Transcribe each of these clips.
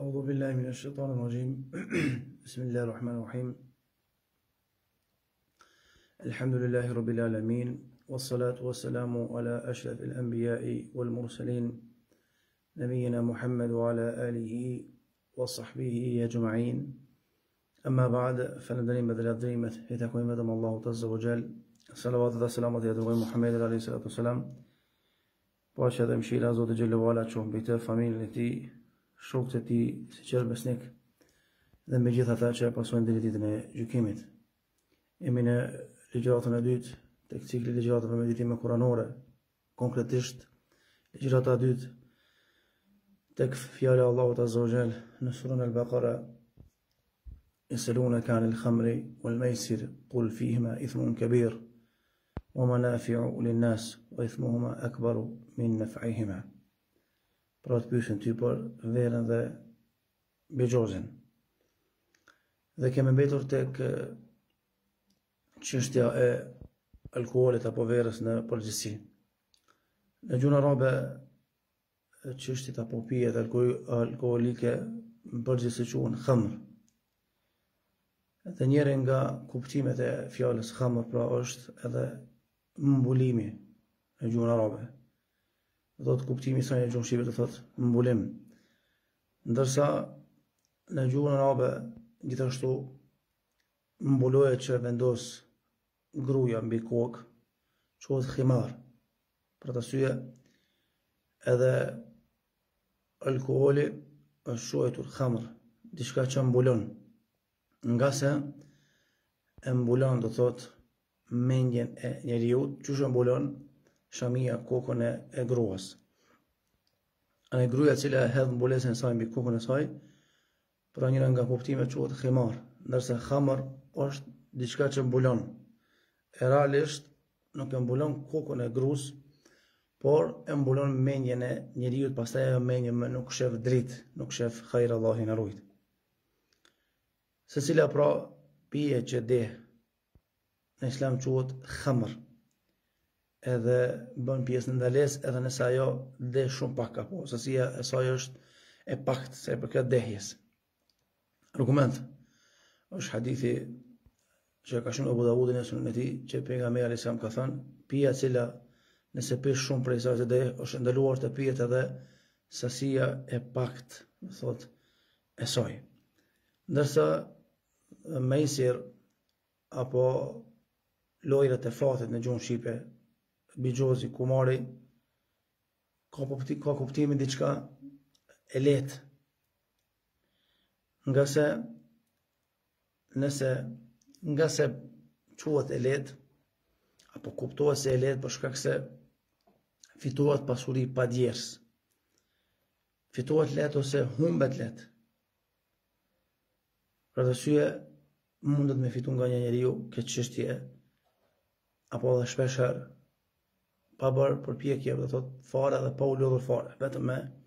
أعوذ بالله من الشيطان الرجيم بسم الله الرحمن الرحيم الحمد لله رب العالمين والصلاة والسلام على أشرف الأنبياء والمرسلين نبينا محمد وعلى آله وصحبه أجمعين أما بعد فندريم بدل الضريمة يتكوين مدام الله عز وجل صلوات والسلامات يا محمد عليه الصلاة والسلام باشا dhe mshira Zotit Xhellahu Ala qoftë mbi të, familjen e tij, shokët e tij, siqer besnik dhe me gjithë ata që e pasojnë deri ditën e gjykimit. Jemi në ligjëratën e dytë tek cikli ligjëratave me meditime kuranore, konkretisht ligjërata e dytë tek fjala e Allahut Azza wa Jall në surën Al-Baqara: يسألونك عن الخمر والميسر قل فيهما إثم كبير ومنافع للناس وإثمهما أكبر من نفعهما. Pra të pyesin ty për verën dhe bigjozin. Dhe kemi mbetur tek çështja e alkoolit apo verës në përgjithësi. Në gjuhën arabe çështjet apo pijet alkoolike në përgjithësi quhen khamr. Dhe njëri nga kuptimet e fjalës khamr pra është edhe mbulimi në gjuhën arabe. Do të kuptimi i saj në gjuhën shqipe do thotë mbulim. Ndërsa në gjuhën arabe gjithashtu mbuloja që vendos gruaja mbi kokë quhet khimar. Për të arsye edhe alkooli është quajtur khamr, diçka që mbulon. Nga se e mbulon do thotë mendjen e njeriu, çu mbulon shamia kokën e gruas. E gruaja e cila hedh mbulesën e saj mbi kokën e saj, pra njëra nga kuptimet quhet khimar, ndërsa khamr është diçka që mbulon. E realisht nuk e mbulon kokën e gruas, por e mbulon mendjen e njeriu, pastaj ajo mendje më nuk shef dritë, nuk shef hajër, Allahu na ruaj. Secila pra pije që deh në islam quhet khamr, edhe bën pjesë në ndalesë edhe nëse ajo deh shumë pak apo sasia e saj është e paktë sa i përket dehjes. Argument është hadithi që ka shumë Abu Dawudi në sunen e tij, që pejgamberi alayhis salam ka thënë: pija e cila nëse pish shumë prej saj të deh, është ndaluar të pijet edhe sasia e paktë, do thotë, e saj. Ndërsa mejsir apo lojrat e fatit në gjuhën shqipe, bigjozi, kumari, ka kuptimin diçka e lehtë. Nga se quhet e lehtë apo kuptohet se e lehtë për shkak se fitohet pasuri pa djers. Fitohet lehtë ose humbet lehtë. Për të arsye mundet me fitu nga një njeriu këtë çështje apo edhe shpeshherë pa bërë përpjekje, do thotë fare dhe pa u lodhur fare, vetëm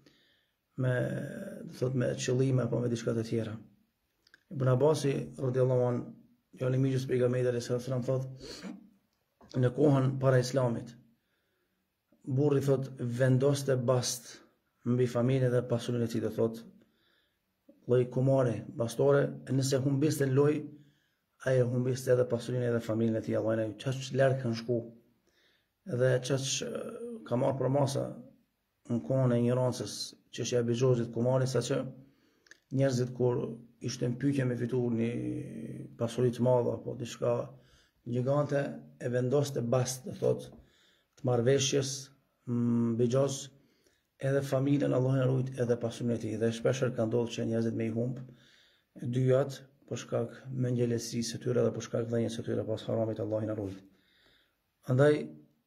do thotë me qëllime apo me diçka të tjera. Ibn Abasi radhiyallahu anhu, djali i miqës pejgamberit alayhis salam, thotë në kohën para islamit burri thotë vendoste bast mbi familjen dhe pasurinë e tij, do thotë lloj kumare, bastore, e nëse humbiste loj, ai humbiste edhe pasurinë edhe familjen e tij. Allahu na çaq larg kanë shku. Edhe çaq ka marrë për masa në kohën e ignorancës çështja e bigjozit, kumarit, saqë njerëzit kur ishte në pyetje me fitu një pasuri të madhe apo diçka gjigante, e vendoste bast, do thotë, të marrveshjes bigjoz edhe familjen, Allahu na ruaj, edhe pasurinë e tij. Dhe shpeshherë ka ndodhur që njerëzit me I humb dyjat për shkak mëngjelësisë së tyre dhe për shkak dhënies së tyre pas haramit, Allahu na ruaj. Andaj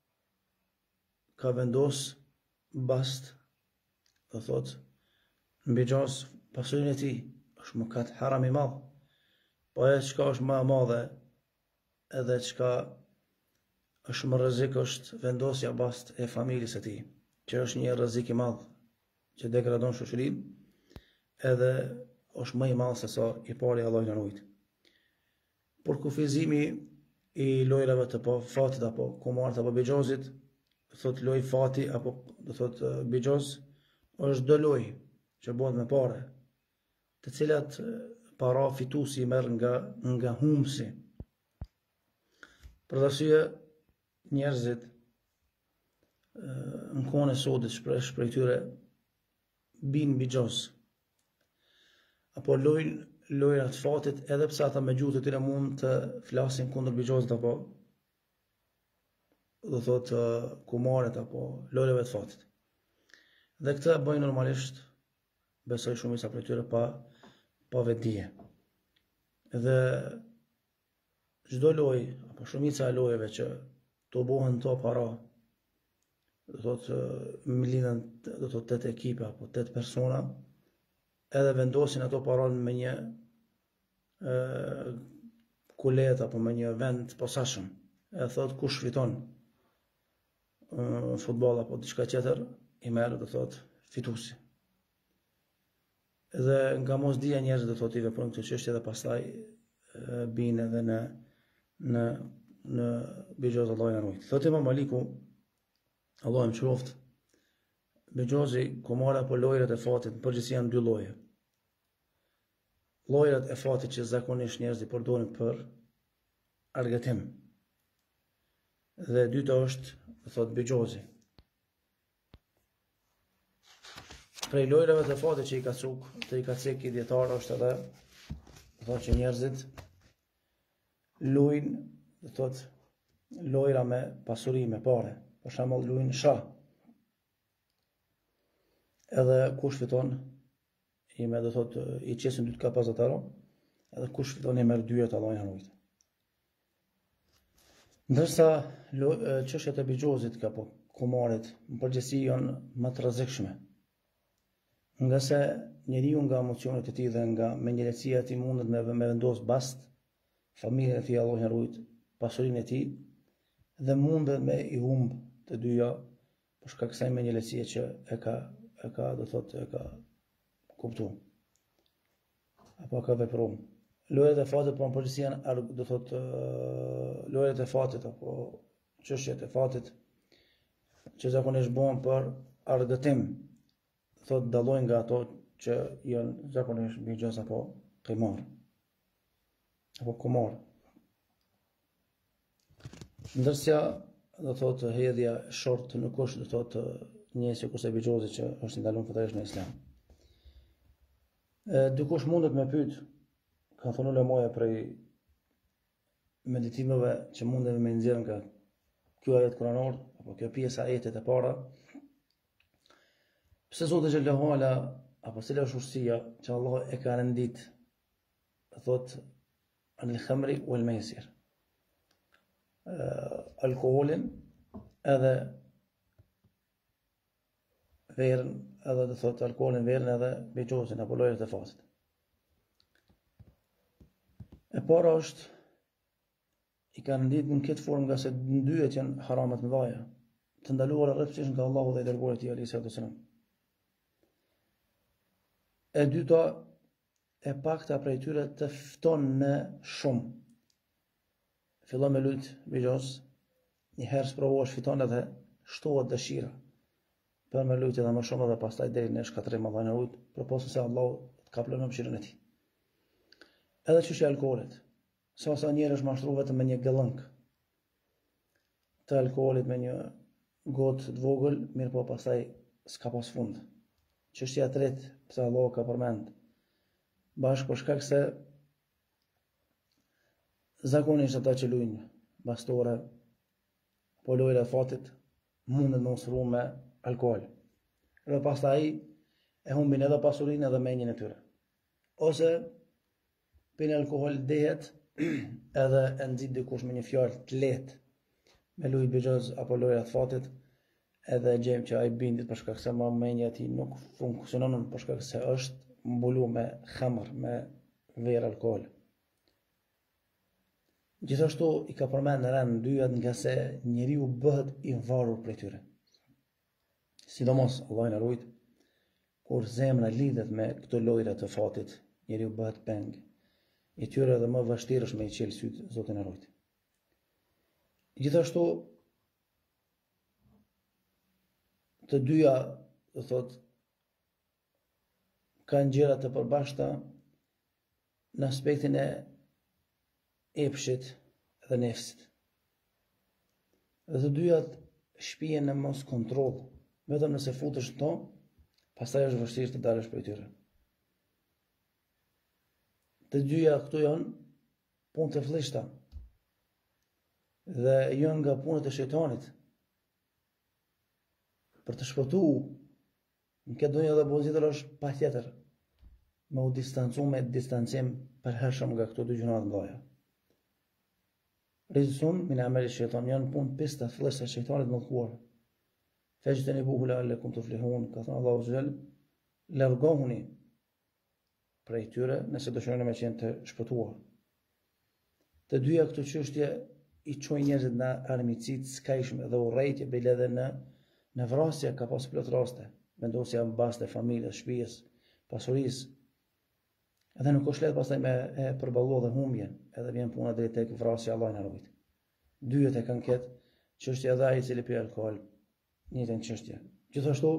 ka vendos bast, do thotë, mbi gjos pasurinë e tij, është mëkat haram I madh. Po ajo çka është më e madhe edhe çka është më rrezik është vendosja bast e familjes së tij, që është një rrezik I madh që degradon shoqërinë, edhe është më I madh se sa I pari, Allahu na ruaj. Por kufizimi I lojrave të fatit apo kumarit apo bigjozit, do thotë loj fati apo do thotë bigjoz, është do loj që bëhet me pare. të cilat para fituesi merr nga humsi. Për arsye njerëzit në kohën e sodit shpesh prej tyre bin bigjoz apo lojnë lojra të fatit, edhe pse ata me gjuhë të tyre mund të flasin kundër bigjozit apo do thot kumaret apo lojrave të fatit. Dhe këtë bëjnë normalisht, besoj shumica prej tyre pa vetdije. Dhe çdo lojë apo shumica e lojëve që të bëhen to para, do thot milion, do thot 8 ekipe apo 8 persona, edhe vendosin ato paron me një kulet apo me një vend posaçëm. E thot kush fiton futboll apo diçka tjetër, i merr, do thot fituesi. Dhe nga mosdia njerëzit do thot i veprojnë këtë çështje dhe pastaj bin edhe në bigjoz Allahu na ruaj. Thot Imam Maliku, Allahu më qoftë, bigjozi, kumara apo lojrat e fatit në përgjithësi janë dy lloje. Lojrat e fatit që zakonisht njerëzit përdorin për argëtim. Dhe e dyta është, do thot bigjozi. Prej lojrave të fatit që i ka cek i dietar është edhe, do thot që njerëzit luajnë, do thot lojra me pasuri, me pare. Për shembull luajnë shah. Edhe kush fiton do thot i qesin 2 ka 50 euro, edhe kush fiton i merr 2 Allahu na ruaj. Ndërsa çështjet e bigjozit apo kumarit në përgjithësi janë më të rrezikshme. Nga se njeriu nga emocionet e tij dhe nga menjëlecia e tij mundet me vendos bast familjen e tij, Allahu na ruaj, pasurinë e tij, dhe mundet me i humb të dyja për shkak kësaj menjëlecie që e ka do thot e ka kuptuar apo ka vepruar. Lojrat e fatit po në përgjithësi janë, do thot lojrat e fatit apo çështjet e fatit që zakonisht bëhen për argëtim, thot dallojnë nga ato që janë zakonisht bigjoz apo qimar apo kumar. Ndërsa do thot hedhja short nuk është, do thot njësi kurse bigjozi që është ndaluar fatalesh në Islam. Dikush mundet me pyet, ka thonë ulemoja prej meditimeve që mundet me nxjerr nga ky ajet kuranor apo kjo pjesa e ajetit e para, pse Zoti xhallahu ala apo cila është ushtria që Allah e ka rendit, thot anil khamri wal maisir, alkoolin edhe verën, edhe do thot alkoolin, verën edhe bigjozin apo lojrat e fatit. E para është i kanë rendit në këtë formë nga se në dyjet janë haramat më dhaja, të ndaluara rrëpsisht nga Allahu dhe i dërguari i tij alayhi salatu wasalam. E dyta, e pakta prej tyre të fton në shumë. Fillon me lut bigjoz, një herë provosh fiton edhe shtohet dëshira për me lut edhe më shumë dhe pastaj deri në shkatrim Allahu na ruaj, përposë se Allahu ka planuar mëshirën e tij. Edhe çështja e alkoolit. Sa njerëz është mashtruar vetëm me një gëllënk të alkoolit, me një gotë të vogël, mirë po pastaj s'ka pas fund. Çështja e tretë, pse Allahu ka përmend bashkë për shkak se zakonisht ata që luajnë bastore po lojra e fatit mundet me usru me alkool. Dhe pastaj e humbin edhe pasurinë edhe mendjen e tyre. Ose pinë alkool dehet edhe e nxit dikush me një fjalë të lehtë me lujt bigjoz apo lojra të fatit, edhe gjejmë që ai bindit për shkak se mendja e tij nuk funksionon për shkak se është mbuluar me khamr, me verë alkool. Gjithashtu i ka përmend në rend dyjat nga se njeriu bëhet i varur prej tyre. Sidomos Allahu na ruaj, kur zemra lidhet me këto lojra të fatit, njeriu bëhet peng. I tyre edhe më vështirë është me i qelë syt, Zoti na ruaj. Gjithashtu të dyja, do thot, kanë gjëra të përbashkëta në aspektin e epshit dhe nefsit. Dhe të dyjat shpihen në mos kontroll, vetëm nëse futesh në to, pastaj është vështirë të dalësh prej tyre. Të dyja këtu janë punë të flishta dhe janë nga punët e shejtanit për të shpëtuar në këtë dunjë dhe pozitër është patjetër me u distancu me distancim përhershëm nga këto dy gjëra të mëdha. Rizun min amali shejtan janë punë pista të fleshta të shejtanit mëdhkuar. Fajtanibuhu la'allakum tuflihun, ka thënë Allahu xhel, largohuni prej tyre nëse dëshironi me qenë të shpëtuar. Të dyja këto çështje i çojnë njerëzit në armiqësi të skajshme dhe urrëtie bile edhe në vrasje ka pas plot raste, vendosja mbas të familjes, shtëpisë, pasurisë. Edhe nuk është lehtë pastaj me e përballuar dhe humbjen, edhe vjen puna drejt tek vrasja, Allahu na ruaj. Dyjet e kanë këtë çështje edhe ai i cili pi alkool, njëjtën çështje. Gjithashtu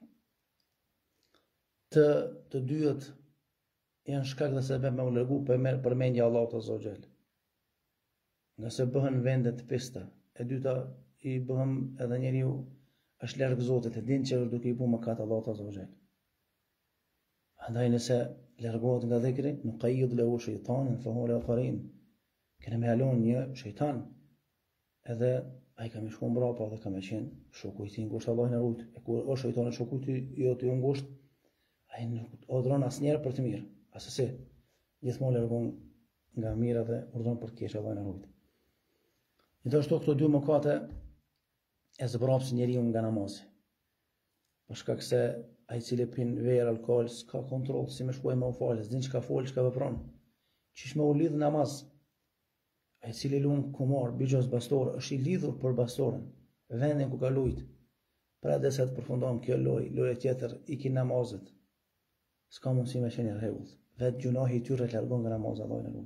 të dyjet janë shkak dhe sebeb me u largu përmendja Allahut azza wa jall. Nëse bëhen vende të pista, e dyta i bëhem edhe njeriu është larg Zotit, e din që është duke i bërë mëkat Allahut azza wa jall. Andaj nëse largohet nga dhikri, nuqayyid lahu shaytanan fa huwa lahu qarin. Kena me halon një shejtan, edhe ai ka më shkuar mbrapa dhe ka më qenë shoku i tij ngushtë, Allahu na ruaj. E kur është shejtani shoku i tij jo i ngushtë, ai nuk odhron asnjëherë për të mirë, asesi. Gjithmonë largon nga mira dhe urdhon për keq, Allahu na ruaj. Gjithashtu këto dy mëkate e zbrapsin njeriu nga namazi. Për shkak se ai i cili pin verë alkool s'ka kontroll si më shkuaj më u falë, s'din çka fol, çka vepron. Qish më u lidh namaz. Ai i cili lun kumar, bigjoz bastor, është i lidhur për bastorin, vendin ku ka lujt. Pra dhe sa të përfundon kjo lojë tjetër i ki namazet. S'ka mundësi me qenë rregull. Vetë gjunahi i tyre largon nga namazi, Allahu na ruaj.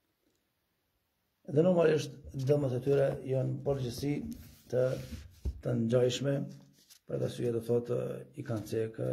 Dhe normalisht dëmët e tyre janë përgjithësi të ngjajshme, për arsye do thotë i kanë cekë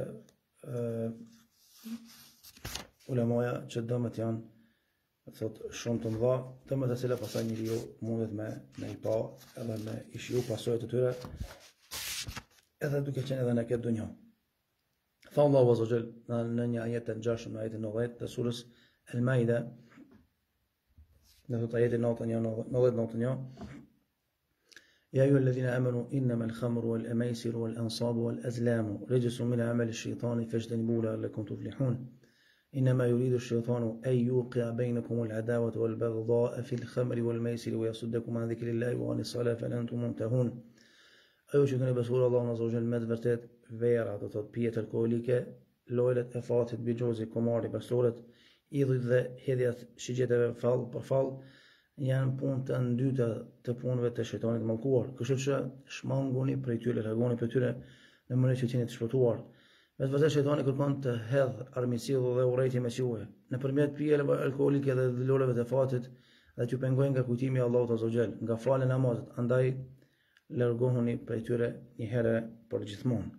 ulemaja që dëmët janë thotë shumë të mëdha, dëmët e cilat pastaj njeriu mundet me i pa edhe me i shiu pasojat e tyre edhe duke qenë edhe në këtë dunjë. Tha Allahu azza wa jall në një ajet të ngjashëm në ajetin 90 të surës Al-Maida, në ajetin 91, يا أيها الذين آمنوا إنما الخمر والميسر والأنصاب والأزلام رجس من عمل الشيطان فاجتنبوه لعلكم تفلحون إنما يريد الشيطان أن يوقع بينكم العداوة والبغضاء في الخمر والميسر ويصدكم عن ذكر الله وعن الصلاة فهل أنتم منتهون. Ajo që keni besuar Allahun azza wa jall me të vërtet vera, do thot pijet alkoolike, lojlet e fatit, bigjozi, komari, pastoret, idhujt dhe hedhjat shigjeteve fall për fall, janë punë të dyta të punëve të shejtanit mallkuar. Kështu që shmanguni prej tyre, largoni prej tyre në mënyrë që të jeni të shpëtuar. Me të vërtetë shejtani kërkon të hedh armiqësi dhe urrëtie mes juve nëpërmjet pijeve alkoolike dhe loleve të fatit dhe t'ju pengojnë nga kujtimi i Allahut azza wa jall, nga falja e namazit. Andaj largohuni prej tyre një herë për gjithmonë.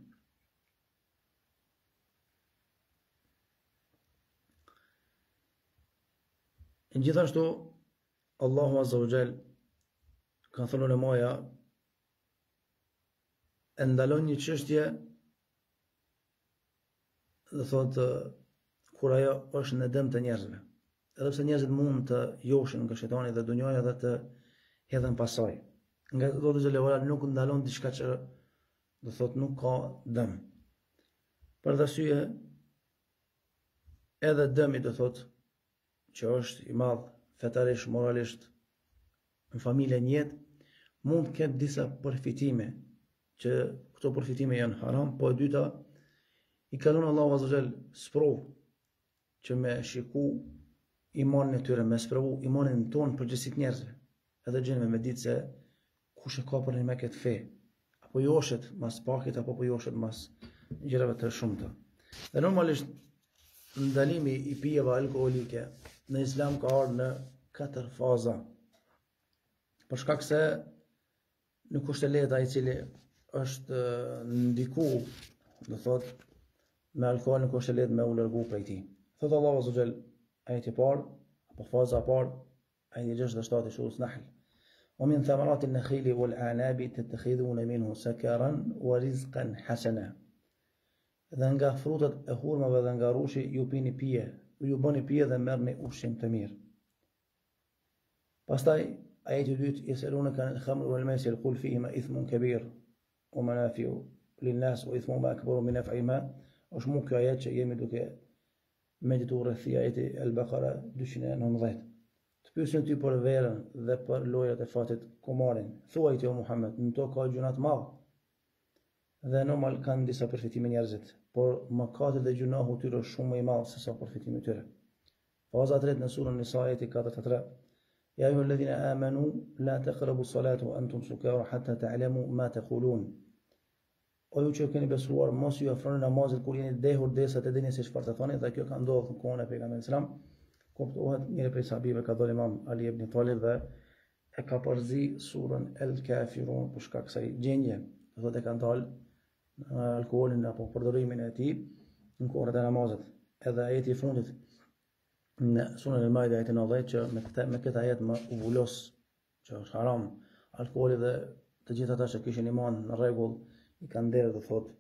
Gjithashtu Allahu azza wa jall ka thënë ulemaja e ndalon një çështje, do thotë kur ajo është në dëm të njerëzve. Edhe pse njerëzit mund të joshin nga shejtani dhe dunjaja dhe të hedhen pasaj. Nga Zoti xhallahu ala nuk ndalon diçka që do thotë nuk ka dëm. Për arsye edhe dëmi do thotë që është i madh fetarisht, moralisht, në familje njët, mund të ketë disa përfitime, që këto përfitime janë haram, po e dyta, i kalon Allahu azza wa jall sprov, që me shiku imanin e tyre, me sprovu imanin tonë për gjithësit njerëzve, edhe gjenë me ditë se kush e ka për një me këtë fe, apo joshet mas pakit, apo po joshet mas gjërave të shumta. Dhe normalisht, ndalimi i pijeve alkoolike në Islam ka ardhur në 4 faza. Për shkak se nuk është e lehtë ai i cili është ndiku, do thotë me alkool nuk është e lehtë me u largu prej tij. Thot Allahu azza wa jall, ajeti parë, apo faza parë, ajeti 67 i surës Nahl. ومن ثمرات النخيل والأعناب تتخذون منه سكرا ورزقا حسنا. Dhe nga frutat e hurmave dhe nga rushi ju pini pije, ju bëni pije dhe merrni ushqim të mirë. Pastaj ajeti i dytë, yeselunaka anil khamri wal maisir qul fihima ithmun kabir wa manafi'u linnas wa ithmuhuma akbaru min naf'ihima. Është më kjo ajet që jemi duke medituar rreth ajeti Al-Baqara 219. Të pyesin ty për verën dhe për lojrat e fatit kumarin. Thuaj ti o Muhammed, në to ka gjuna të madh. Dhe normal kanë disa përfitime njerëzit, por mëkatet dhe gjunahu tyre është shumë më i madh se sa përfitimi tyre. Faza e tretë në surën Nisa ajeti 43. Ya ayyuhalladhina amanu la taqrabu as-salata wa antum sukara hatta ta'lamu ma taqulun. O ju që keni besuar, mos ju afroni namazit kur jeni dehur derisa të dini se çfarë të thoni, dhe kjo ka ndodhur në kohën e pejgamberit sallallahu alajhi wasallam. Kuptohet njëri prej sahabëve ka dhënë Imam Ali ibn Talib dhe e ka përzi surën El Kafirun për shkak kësaj gjendje. Do thotë ka ndal alkoolin apo përdorimin e tij në kohën e namazit. Edhe ajeti i fundit në surën El-Maida ajeti 90 që me këtë ajet më uvulos që është haram alkooli dhe të gjithë ata që kishin iman në rregull i kanë nderë, do thotë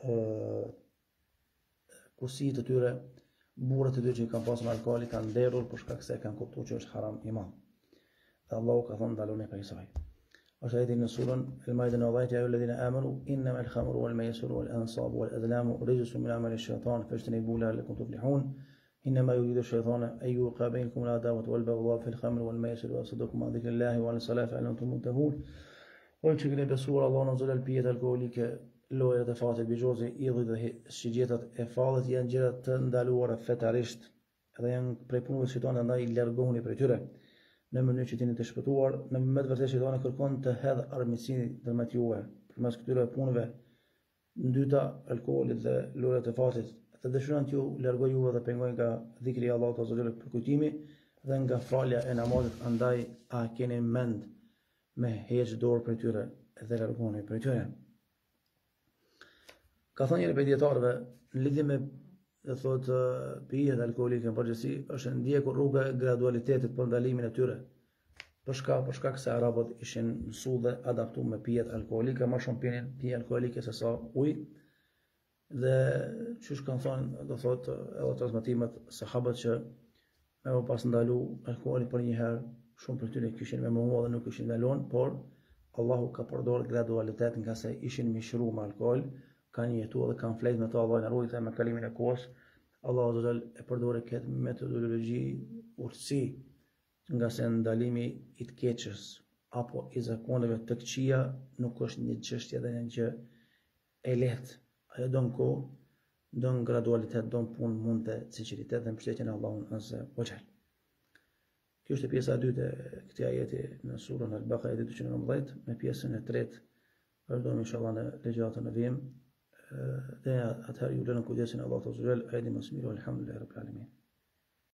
kursitë të tyre, burrat e tyre që kanë pasur alkool i kanë nderur për shkak se kanë kuptuar që është haram i madh. Dhe Allahu ka thënë daloni prej saj. Është ajeti në surën El-Maida 90, ya ayyuhalladhina amanu innamal khamru wal maisiru wal ansabu wal azlamu rijsun min amali ash-shaytan fajtanibuhu la'allakum tuflihun. إنما يريد الشيطان أن يوقع بينكم العداوة والبغضاء في الخمر والميسر ويصدكم عن ذكر الله وعن الصلاة فهل أنتم منتهون. Ojë që keni besuar Allah në zëllë pijet alkoholike, lojrat e fatit, bigjozi, idhujt dhe shigjetat e fallit janë gjëra të ndaluara fetarisht dhe janë prej punëve të shejtanit, andaj largohuni prej tyre në mënyrë që t'jeni të shpëtuar. Në më të vërtetë shejtani kërkon të hedhë armiqësinë ndërmjet juve përmes këtyre punëve, ndyta alkoolit dhe lojrat e fatit, të dëshiron t'ju largojë juve dhe pengojë nga dhikri i Allahut azza wa jalla, përkujtimi dhe nga falja e namazit. Andaj a keni mend me heqë dorë për tyre dhe largoni për tyre. Ka thënë njëri prej dietarëve në lidhje me thotë pijet alkoolike në përgjithësi, është ndjekur rruga e gradualitetit për ndalimin e tyre. Për shkak se arabët ishin mësuar dhe adaptuar me pijet alkoolike, më shumë pinin pije alkoolike se sa ujë. Dhe çush kanë thënë, do thotë edhe transmetimet sahabët që me pas ndalu alkoolin për një herë, shumë për tyre kishin me mëhua dhe nuk kishin ndalon, por Allahu ka përdorur gradualitet nga se ishin mishruar me alkool, kanë jetuar dhe kanë flet me to, Allah na ruajtë me kalimin e kohës. Allahu azza wajal e përdori këtë metodologji urtësi, nga se ndalimi i të keqës apo i zakoneve të këqija nuk është një çështje dhe një gjë e lehtë. Ajo don kohë, don gradualitet, don punë, mundte, sinqeritet dhe mbështetjen e Allahut azza wajal. Kjo është pjesa e dytë e këtij ajeti në surën Al-Baqara 219, me pjesën e tretë vazhdojmë inshallah në legjatën e vim. Dhe atëherë ju lënë kujdesin e Allahut azza wajal, ajdi mos mirë, alhamdulillah rabbil alamin.